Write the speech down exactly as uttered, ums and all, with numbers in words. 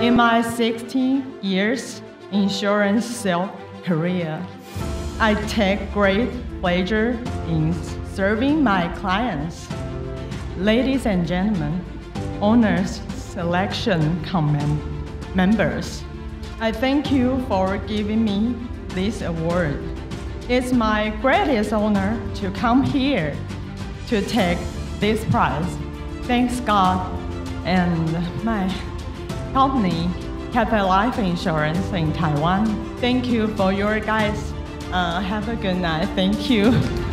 In my sixteen years insurance sales career, I take great pleasure in serving my clients. Ladies and gentlemen, owners, selection command members, I thank you for giving me this award. It's my greatest honor to come here to take this prize. Thanks God and my company, Cathay Life Insurance in Taiwan. Thank you for your guys. Uh, have a good night. Thank you.